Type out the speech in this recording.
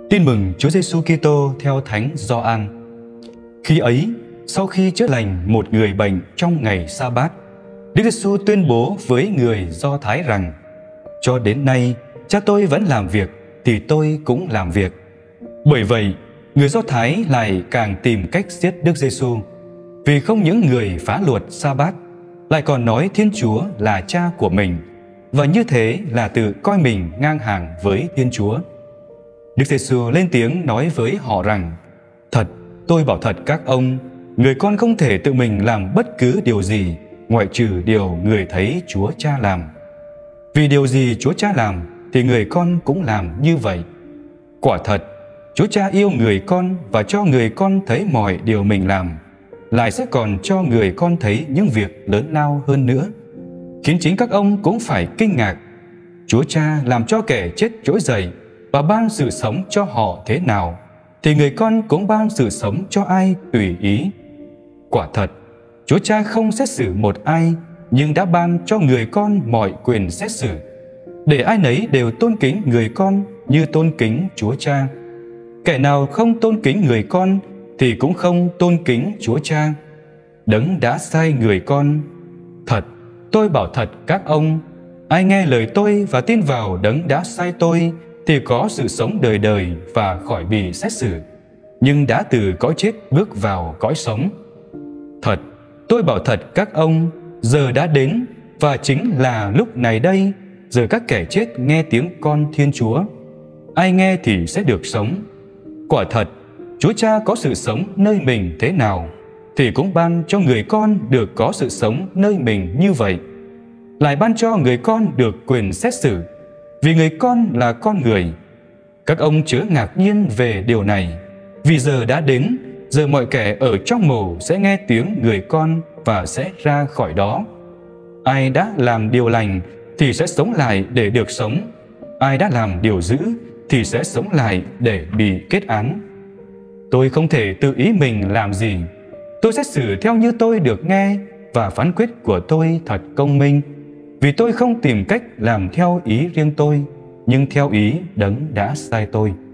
Tin mừng Chúa Giêsu Kitô theo Thánh Gioan. Khi ấy, sau khi chữa lành một người bệnh trong ngày Sa-bát, Đức Giêsu tuyên bố với người Do Thái rằng: cho đến nay, Cha tôi vẫn làm việc, thì tôi cũng làm việc. Bởi vậy, người Do Thái lại càng tìm cách giết Đức Giêsu, vì không những người phá luật Sa-bát, lại còn nói Thiên Chúa là Cha của mình, và như thế là tự coi mình ngang hàng với Thiên Chúa. Đức Giêsu lên tiếng nói với họ rằng: thật, tôi bảo thật các ông, người con không thể tự mình làm bất cứ điều gì ngoại trừ điều người thấy Chúa Cha làm. Vì điều gì Chúa Cha làm thì người con cũng làm như vậy. Quả thật, Chúa Cha yêu người con và cho người con thấy mọi điều mình làm, lại sẽ còn cho người con thấy những việc lớn lao hơn nữa, khiến chính các ông cũng phải kinh ngạc. Chúa Cha làm cho kẻ chết trỗi dậy và ban sự sống cho họ thế nào, thì người con cũng ban sự sống cho ai tùy ý. Quả thật, Chúa Cha không xét xử một ai, nhưng đã ban cho người con mọi quyền xét xử, để ai nấy đều tôn kính người con như tôn kính Chúa Cha. Kẻ nào không tôn kính người con thì cũng không tôn kính Chúa Cha, Đấng đã sai người con. Thật, tôi bảo thật các ông, ai nghe lời tôi và tin vào Đấng đã sai tôi thì có sự sống đời đời và khỏi bị xét xử, nhưng đã từ cõi chết bước vào cõi sống. Thật, tôi bảo thật các ông, giờ đã đến, và chính là lúc này đây, giờ các kẻ chết nghe tiếng con Thiên Chúa. Ai nghe thì sẽ được sống. Quả thật, Chúa Cha có sự sống nơi mình thế nào, thì cũng ban cho người con được có sự sống nơi mình như vậy. Lại ban cho người con được quyền xét xử, vì người con là con người. Các ông chớ ngạc nhiên về điều này, vì giờ đã đến, giờ mọi kẻ ở trong mồ sẽ nghe tiếng người con và sẽ ra khỏi đó. Ai đã làm điều lành thì sẽ sống lại để được sống. Ai đã làm điều dữ thì sẽ sống lại để bị kết án. Tôi không thể tự ý mình làm gì. Tôi xét xử theo như tôi được nghe, và phán quyết của tôi thật công minh, vì tôi không tìm cách làm theo ý riêng tôi, nhưng theo ý Đấng đã sai tôi.